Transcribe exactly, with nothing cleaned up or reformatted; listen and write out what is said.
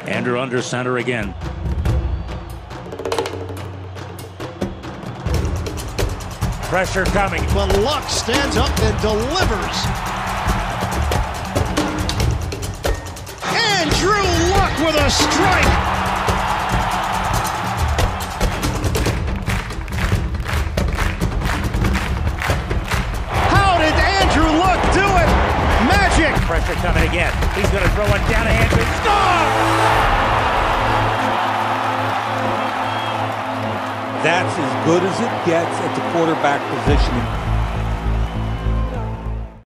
Andrew under center again. Pressure coming. But Luck stands up and delivers. Andrew Luck with a strike. How did Andrew Luck do it? Magic. Pressure coming again. He's going to throw it down a Andrew. Score! That's as good as it gets at the quarterback position.